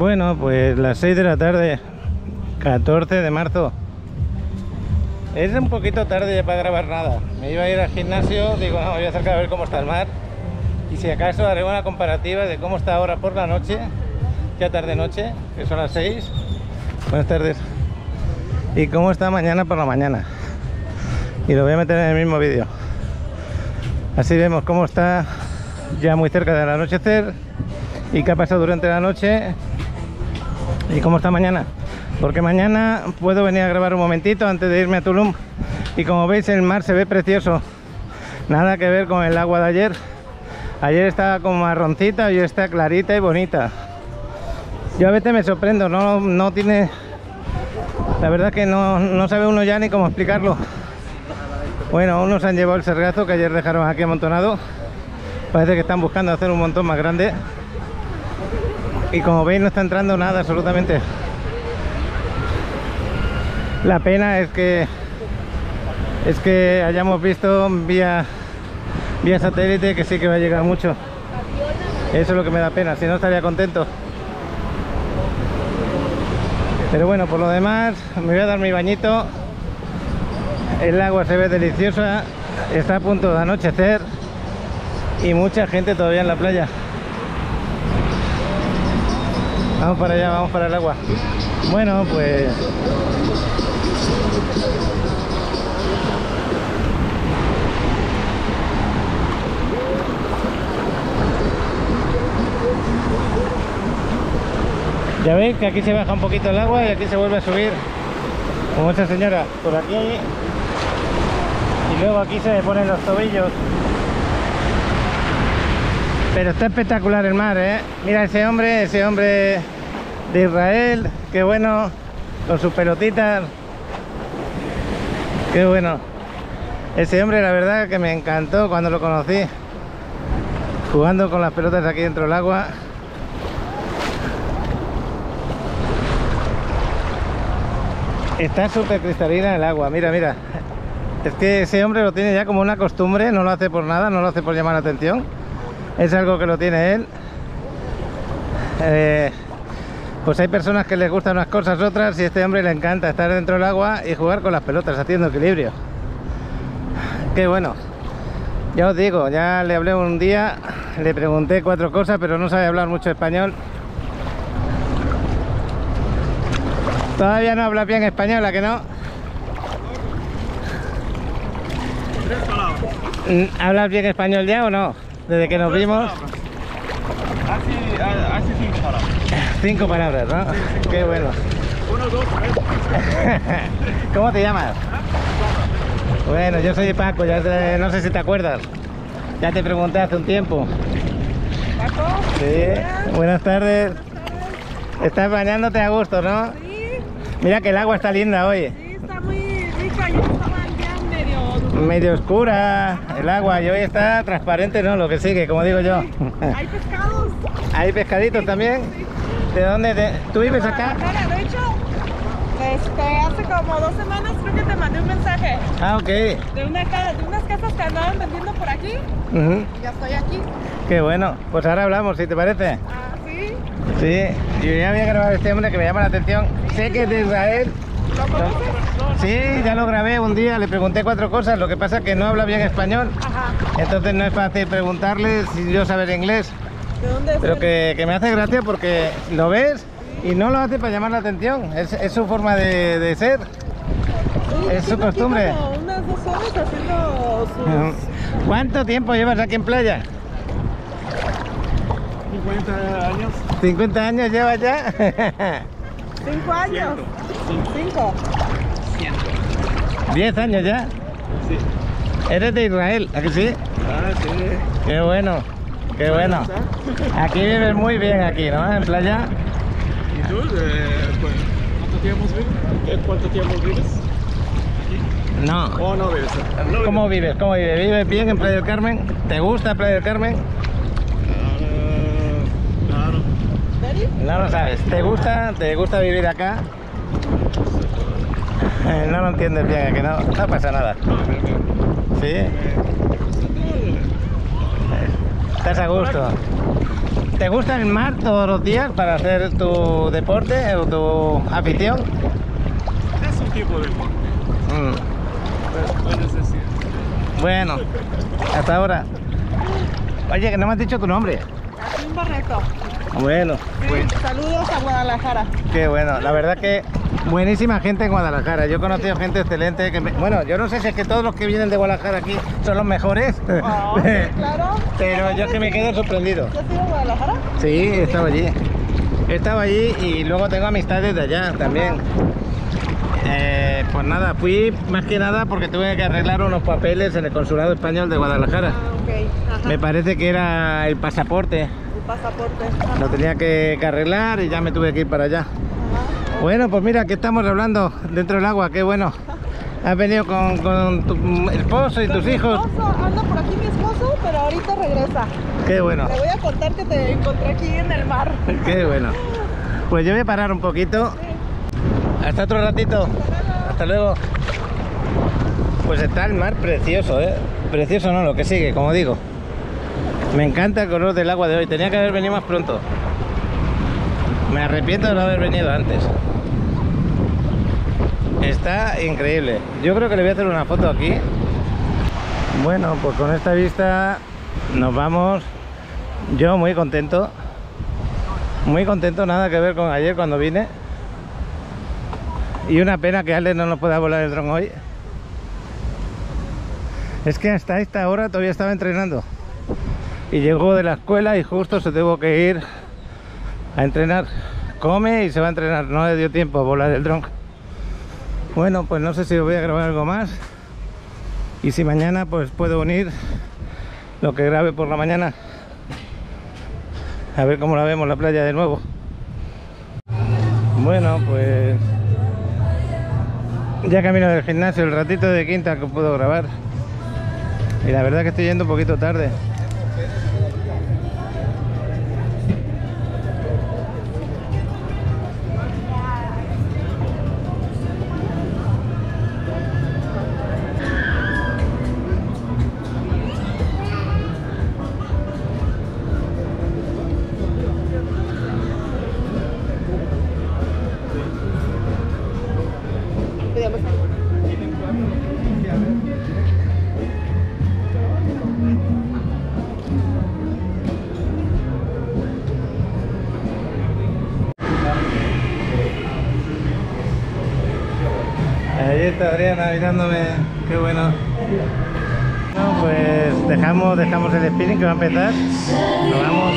Bueno, pues las 6 de la tarde, 14 de marzo. Es un poquito tarde ya para grabar nada. Me iba a ir al gimnasio, digo, no, me voy a acercar a ver cómo está el mar. Y si acaso haré una comparativa de cómo está ahora por la noche, ya tarde-noche, que son las 6. Buenas tardes. Y cómo está mañana por la mañana. Y lo voy a meter en el mismo vídeo. Así vemos cómo está ya muy cerca del anochecer y qué ha pasado durante la noche y cómo está mañana. Porque mañana puedo venir a grabar un momentito antes de irme a Tulum. Y como veis, el mar se ve precioso. Nada que ver con el agua de ayer. Ayer estaba como marroncita y hoy está clarita y bonita. Yo a veces me sorprendo, no tiene... La verdad es que no sabe uno ya ni cómo explicarlo. Bueno, unos han llevado el sargazo que ayer dejaron aquí amontonado. Parece que están buscando hacer un montón más grande. Y como veis, no está entrando nada absolutamente. La pena es que hayamos visto vía satélite que sí que va a llegar mucho. Eso es lo que me da pena, si no estaría contento. Pero bueno, por lo demás, me voy a dar mi bañito. El agua se ve deliciosa, está a punto de anochecer y mucha gente todavía en la playa. Vamos para allá, vamos para el agua. Bueno, pues... ya veis que aquí se baja un poquito el agua y aquí se vuelve a subir. Como esa señora, por aquí. Y luego aquí se me ponen los tobillos. Pero está espectacular el mar, ¿eh? Mira ese hombre de Israel, qué bueno, con sus pelotitas. Qué bueno. Ese hombre, la verdad que me encantó cuando lo conocí, jugando con las pelotas aquí dentro del agua. Está súper cristalina el agua, mira, mira. Es que ese hombre lo tiene ya como una costumbre, no lo hace por nada, no lo hace por llamar la atención. Es algo que lo tiene él. Pues hay personas que les gustan unas cosas, otras, y a este hombre le encanta estar dentro del agua y jugar con las pelotas, haciendo equilibrio. Qué bueno. Ya os digo, ya le hablé un día, le pregunté 4 cosas, pero no sabe hablar mucho español. Todavía no habla bien español, ¿a que no? 3 palabras. ¿Hablas bien español ya o no? Desde que nos vimos. Hace 5 palabras. 5 palabras, ¿no? Sí, 5 qué bueno. 1, 2, 3. ¿Cómo te llamas? Bueno, yo soy Paco, no sé si te acuerdas. Ya te pregunté hace un tiempo. ¿Paco? Sí, buenas tardes. Estás bañándote a gusto, ¿no? Sí, Mira que el agua está linda hoy. sí, está muy rica. Yo estaba ya Medio oscura el agua y hoy está transparente, ¿no? Lo que sigue, como digo yo. Hay pescados. ¿Hay pescaditos también? ¿De dónde? ¿Tú vives acá? De hecho, hace como 2 semanas creo que te mandé un mensaje Ah, ok. de unas casas que andaban vendiendo por aquí. Ujú. Y ya estoy aquí. Qué bueno. Pues ahora hablamos, si te parece. Ah, sí. Sí, yo ya voy a grabar a este hombre que me llama la atención. Sé que es de Israel. ¿Lo conoces? Sí, ya lo grabé un día, le pregunté 4 cosas. Lo que pasa es que no habla bien español. Ajá. Entonces no es fácil preguntarle si yo saber inglés. ¿De dónde es? Pero que me hace gracia porque lo ves y no lo hace para llamar la atención. Es su forma de ser. Sí, es su tiene aquí costumbre. como unas 2 horas haciendo sus... ¿Cuánto tiempo llevas aquí en playa? 50 años. 50 años llevas ya. 5 años. 5. 10 años ya. Sí. Eres de Israel, ¿a que sí? Ah, sí. Qué bueno, qué bueno. Aquí vives muy bien aquí, ¿no? En playa. ¿Y tú? Pues, ¿cuánto tiempo vives? No. ¿O no vives? ¿Cómo vives? ¿Cómo vives? ¿Vives bien en Playa del Carmen? ¿Te gusta Playa del Carmen? Claro. No lo sabes. ¿Te gusta? ¿Te gusta vivir acá? No lo entiendes bien, ¿a que no? No pasa nada. ¿Sí? Estás a gusto. ¿Te gusta el mar todos los días para hacer tu deporte o tu afición? Es un tipo de deporte. Puedes decir. Bueno, hasta ahora. Oye, que no me has dicho tu nombre. Martín Barreto. Bueno, pues Saludos a Guadalajara. qué bueno. La verdad que buenísima gente en Guadalajara. Yo he conocido gente excelente. Bueno, yo no sé si es que todos los que vienen de Guadalajara aquí son los mejores. Claro. Pero yo es que me quedo sorprendido. ¿Ya has ido a Guadalajara? Sí, he estado allí. He estado allí y luego tengo amistades de allá también. Pues nada, fui más que nada porque tuve que arreglar unos papeles en el Consulado Español de Guadalajara. Ok. Ajá. Me parece que era el pasaporte. Tu pasaporte. Lo tenía que arreglar y ya me tuve que ir para allá. Ajá. Bueno, pues mira, que estamos hablando dentro del agua, qué bueno. Has venido con tu esposo y Con tus mi hijos. esposo, anda por aquí mi esposo, pero ahorita regresa. Qué bueno, Le voy a contar que te encontré aquí en el mar. qué bueno. Pues yo voy a parar un poquito. Hasta otro ratito. Hasta luego. Pues está el mar precioso, ¿eh? Precioso no, lo que sigue, como digo. Me encanta el color del agua de hoy. Tenía que haber venido más pronto. Me arrepiento de no haber venido antes. Está increíble. Yo creo que le voy a hacer una foto aquí. Bueno, pues con esta vista nos vamos. Yo muy contento. Muy contento, nada que ver con ayer cuando vine. Y una pena que Alex no nos pueda volar el dron hoy. Es que hasta esta hora todavía estaba entrenando. Y llegó de la escuela y justo se tuvo que ir a entrenar. Come y se va a entrenar. No le dio tiempo a volar el dron. Bueno, pues no sé si voy a grabar algo más. Y si mañana pues puedo unir lo que grabe por la mañana. A ver cómo la vemos la playa de nuevo. Bueno, pues ya camino del gimnasio, el ratito de quinta que puedo grabar. Y la verdad que estoy yendo un poquito tarde. Ahí está Adriana mirándome, qué bueno. No, pues dejamos el spinning que va a empezar. Nos vamos.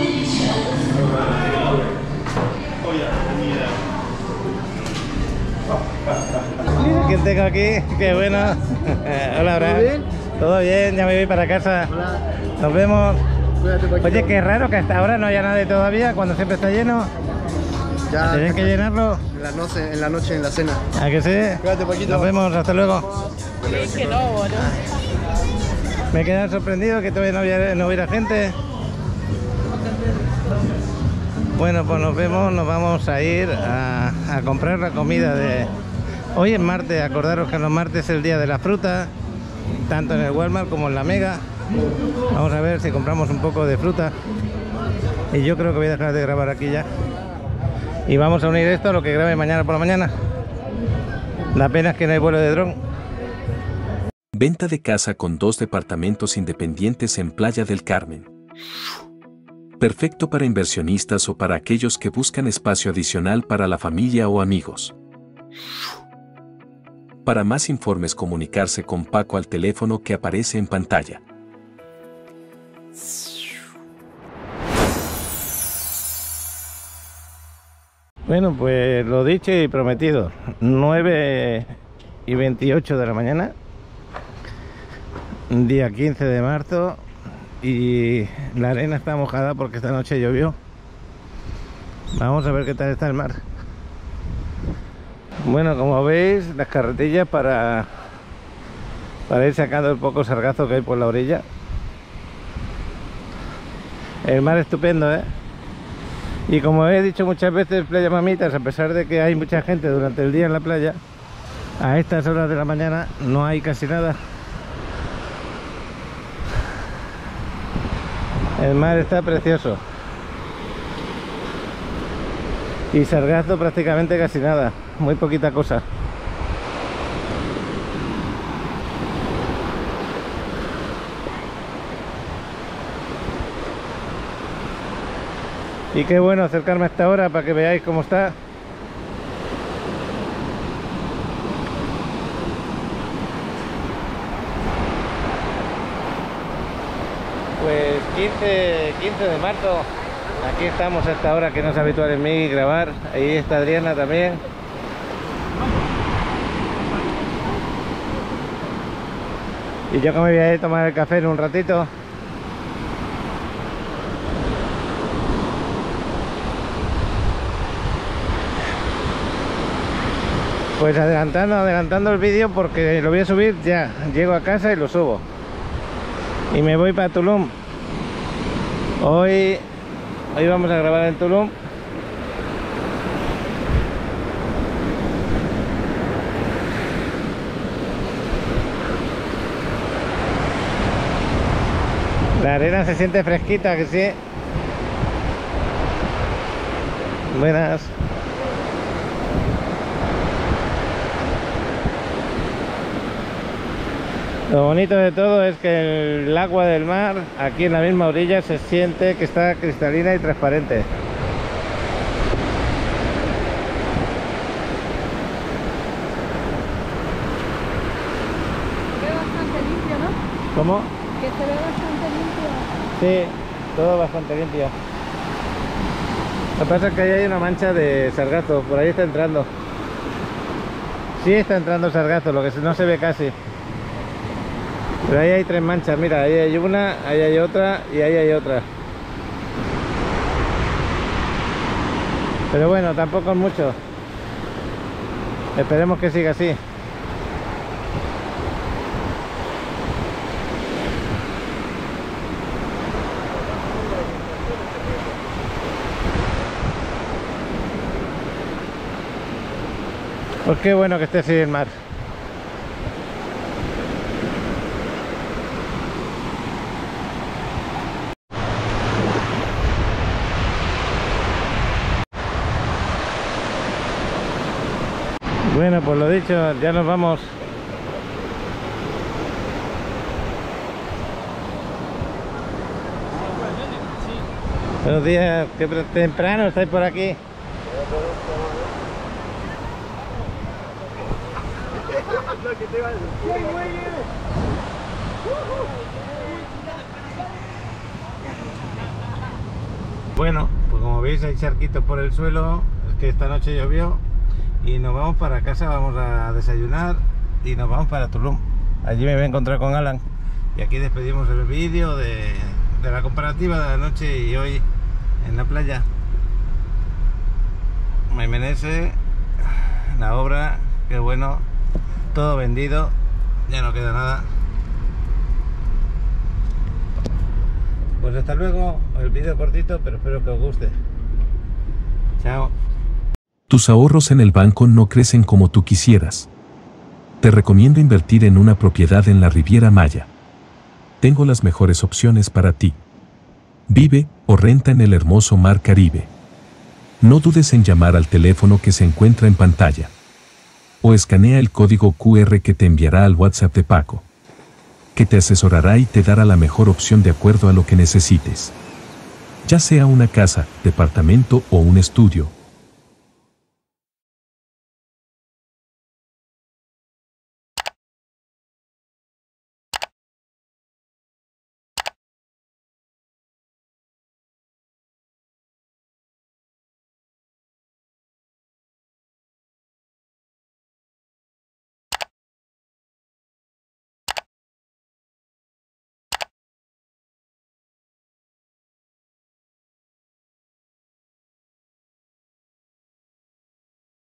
Mira quién tengo aquí, qué bueno. Hola, Abraham. ¿Todo bien? Todo bien, ya me voy para casa. Hola. Nos vemos. Cuídate, Paquito. Oye, qué raro que hasta ahora no haya nadie todavía, cuando siempre está lleno. Ya, Tienen que llenarlo. en la noche, en la cena. ¿A que sí? Cuídate, Paquito. Nos vemos, hasta luego. Sí, que no, boludo. Me he quedado sorprendido que todavía no hubiera gente. Bueno, pues nos vemos, nos vamos a ir a comprar la comida de... Hoy es martes, acordaros que los martes es el día de la fruta, tanto en el Walmart como en la Mega. Vamos a ver si compramos un poco de fruta. Y yo creo que voy a dejar de grabar aquí ya. Y vamos a unir esto a lo que grabe mañana por la mañana. La pena es que no hay vuelo de dron. Venta de casa con 2 departamentos independientes en Playa del Carmen. Perfecto para inversionistas o para aquellos que buscan espacio adicional para la familia o amigos. Para más informes, comunicarse con Paco al teléfono que aparece en pantalla. Bueno, pues lo dicho y prometido. 9:28 de la mañana. Día 15 de marzo. Y la arena está mojada porque esta noche llovió. Vamos a ver qué tal está el mar. Bueno, como veis, las carretillas para ir sacando el poco sargazo que hay por la orilla. El mar estupendo, ¿eh? Y como he dicho muchas veces, Playa Mamitas, a pesar de que hay mucha gente durante el día en la playa, a estas horas de la mañana no hay casi nada. El mar está precioso. Y sargazo prácticamente casi nada, muy poquita cosa. Y qué bueno acercarme a esta hora para que veáis cómo está. Pues 15 de marzo. Aquí estamos a esta hora que no es habitual en mí grabar. Ahí está Adriana también. Y yo que me voy a ir a tomar el café en un ratito. Pues adelantando el vídeo porque lo voy a subir ya. Llego a casa y lo subo. Y me voy para Tulum. Hoy vamos a grabar en Tulum. La arena se siente fresquita, que sí. Buenas. Lo bonito de todo es que el agua del mar, aquí en la misma orilla, se siente que está cristalina y transparente. Se ve bastante limpio, ¿no? ¿Cómo? Que se ve bastante limpio. Sí, todo bastante limpio. Lo que pasa es que ahí hay una mancha de sargazo, por ahí está entrando. Sí está entrando sargazo, lo que no se ve casi. Pero ahí hay 3 manchas, mira, ahí hay una, ahí hay otra y ahí hay otra. Pero bueno, tampoco es mucho. Esperemos que siga así. Pues qué bueno que esté así el mar. Bueno, pues lo dicho, ya nos vamos. Buenos días, qué temprano estáis por aquí. Bueno, pues como veis hay charquitos por el suelo, es que esta noche llovió. Y nos vamos para casa, vamos a desayunar y nos vamos para Tulum. Allí me voy a encontrar con Alan. Y aquí despedimos el vídeo de la comparativa de la noche y hoy en la playa. Maimenese, la obra, qué bueno. Todo vendido, ya no queda nada. Pues hasta luego, el vídeo cortito, pero espero que os guste. Chao. Tus ahorros en el banco no crecen como tú quisieras. Te recomiendo invertir en una propiedad en la Riviera Maya. Tengo las mejores opciones para ti. Vive o renta en el hermoso Mar Caribe. No dudes en llamar al teléfono que se encuentra en pantalla. O escanea el código QR que te enviará al WhatsApp de Paco, que te asesorará y te dará la mejor opción de acuerdo a lo que necesites. Ya sea una casa, departamento o un estudio,